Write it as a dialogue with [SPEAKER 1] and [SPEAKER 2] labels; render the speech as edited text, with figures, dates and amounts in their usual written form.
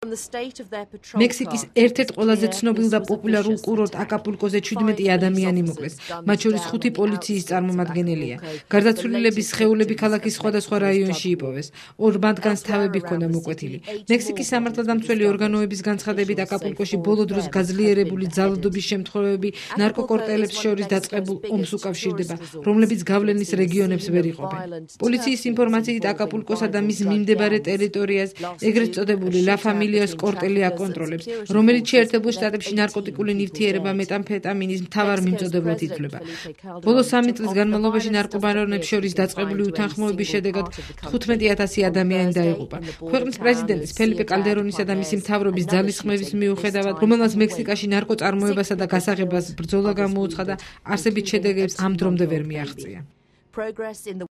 [SPEAKER 1] მექსიკის ერთ-ერთ ყველაზე ცნობილ და პოპულარულ კურორტ აკაპულკოზე 17 ადამიანი მოკლეს, მათ შორის 5 პოლიციის წარმომადგენელია. გარდაცვლილების სხეულები ქალაქის სხვადასხვა რაიონში იპოვეს. 2 მათგანს თავები ჰქონდა მოკვეთილი. მექსიკის სამართალდამცველი ორგანოების განცხადებით აკაპულკოში ბოლო დროს გაძლიერებული ძალადობის შემთხვევები ნარკოკარტელებს შორის დაწყებულ ომს უკავშირდება, რომლებიც გავლენის რეგიონებს ვერ იყოფენ. პოლიციის ინფორმაციით აკაპულკოსა და მის მიმდებარე ტერიტორიას ეგრეთ წოდებული ლა ფამილიას კორტელი აკონტროლებს, რომელიც შეერთებულ შტატებში ნარკოტიკული ნივთიერება მეტამფეტამინის მთავარ მიმწოდებლად ითვლება. ბოლო 3 წლის განმავლობაში ნარკობარონებს შორის დაწყებული უთანხმოების შედეგად 15,000 ადამიანი დაიღუპა. ქვეყნის პრეზიდენტის ფელიპე კალდერონისა და მისი მთავრობის ძალისხმევის მიუხედავად, რომელმაც მექსიკაში ნარკოწარმოებასა და გასაღებას ბრძოლა გამოუცხადა, არსებით შედეგებს ამ დრომდე ვერ მიაღწია.